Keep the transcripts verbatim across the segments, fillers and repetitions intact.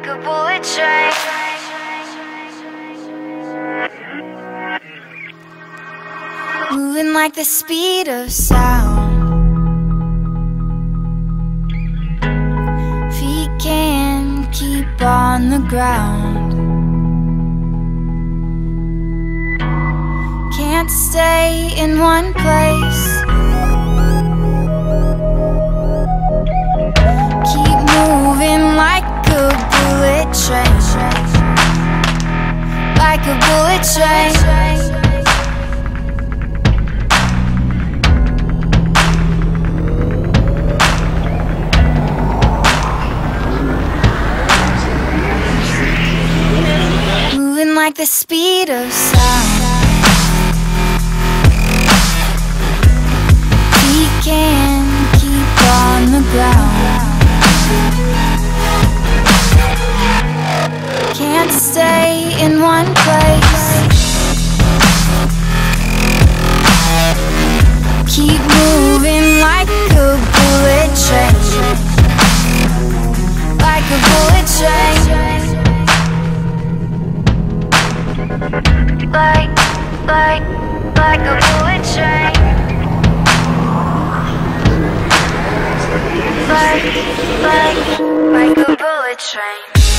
like a bullet train. Moving like the speed of sound. Feet can't keep on the ground. Can't stay in one place. Keep moving like a bullet train. Like a bullet train. Like the speed of sound. We can keep on the ground. Can't stay in one place. Keep moving like a bullet train. Like a bullet train. Like, like, like a bullet train. Like, like, like a bullet train.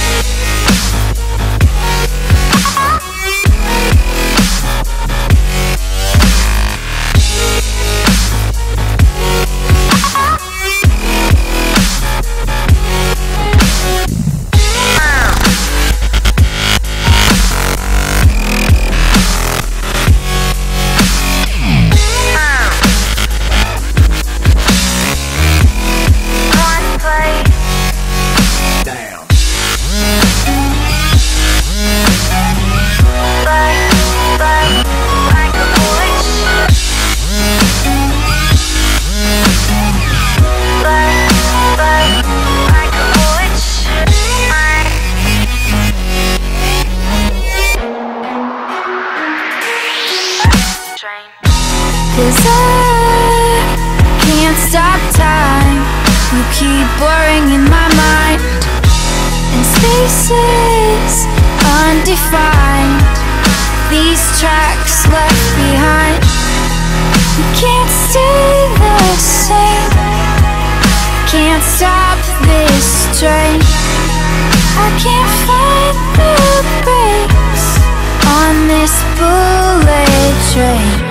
Cause I can't stop time. You keep blurring in my mind, and spaces undefined. These tracks left behind. You can't stay the same. Can't stop this train. I can't find the brakes on this bullet train.